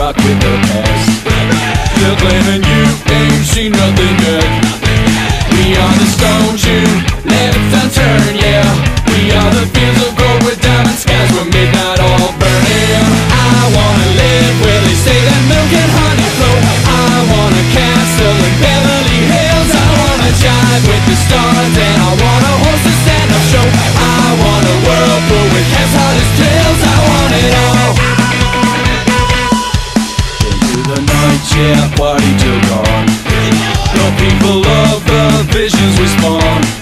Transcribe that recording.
stuck with the past. You're claiming you ain't seen nothing yet. We are the stones you left unturned, yeah. We are the fields of gold with diamond skies where midnight all burning. I wanna live where they say that milk and honey flow. I want a castle in Beverly Hills. I wanna jive with the stars and I want a horse to stand up show. I want a world full with cats hard as tails. I want it all. Into the night, yeah, party till dawn. The people of the visions we spawn.